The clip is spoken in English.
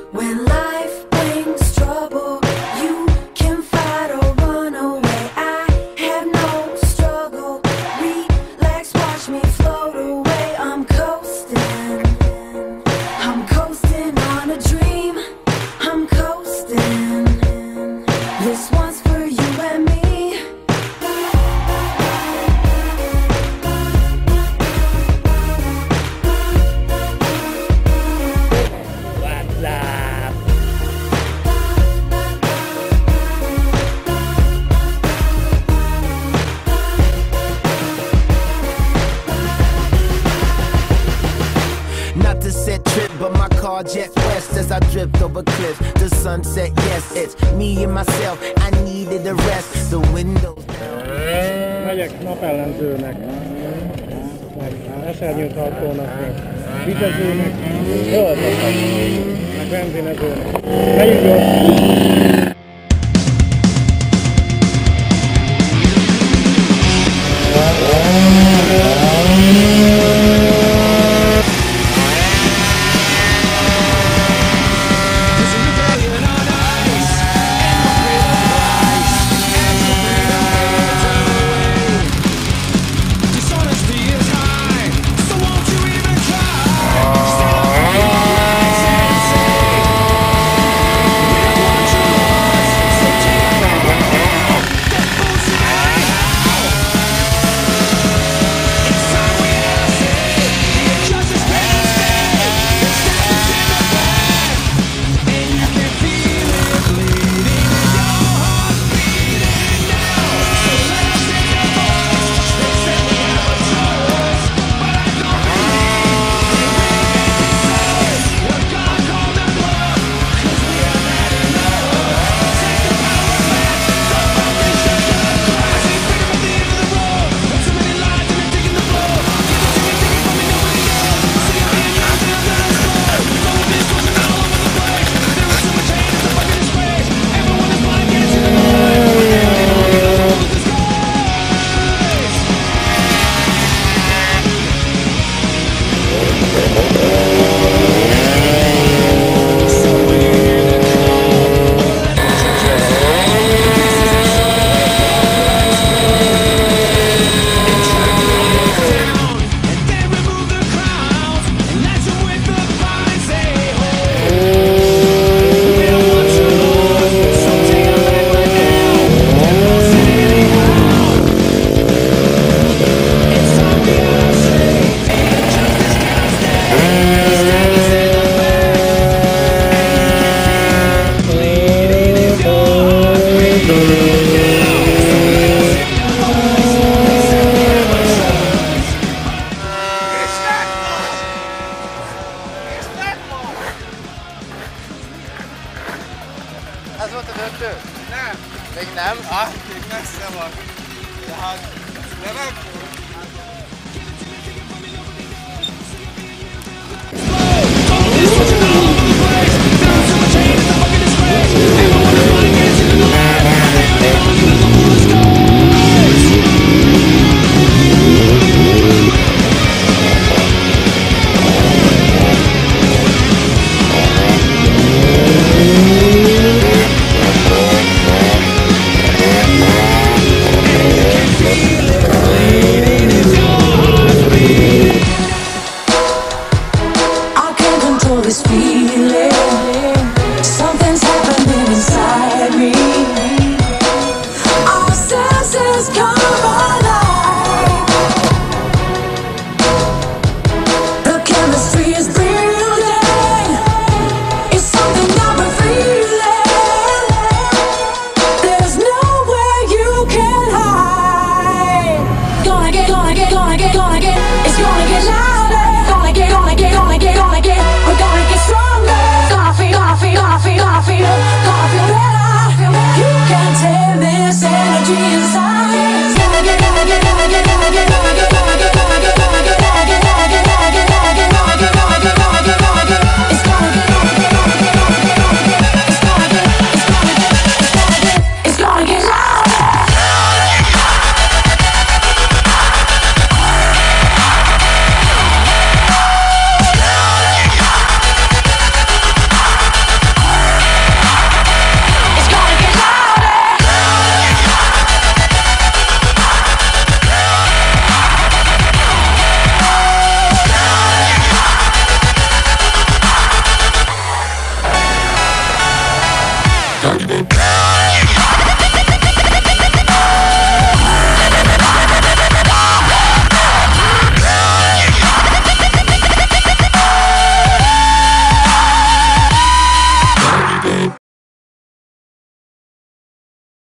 When life brings trouble, you can fight or run away. I have no struggle. Relax, watch me float away. I'm coasting. I'm coasting on a dream. I'm coasting. This one's for you and me. Not to set trip, but my car jet west as I drift over cliffs. The sunset, yes, it's me and myself. I needed a rest. The windows down. Megyek napellenzőnek, meg esernyőtartónak, meg vizezőnek, zöldnek, meg benzinezőnek. Megyünk gyorsan! Ez volt a döntő? Nem. Még nem? Még messze van. Tehát nem this feeling, something's happening inside me. Our senses come alive. The chemistry is brilliant. It's something that we're feeling. There's nowhere you can hide. Gonna get, it's gonna get louder. Gonna get. We're gonna get stronger. Gonna feel better. You can't tame this energy inside. Gonna get. It's gonna get louder. Talk about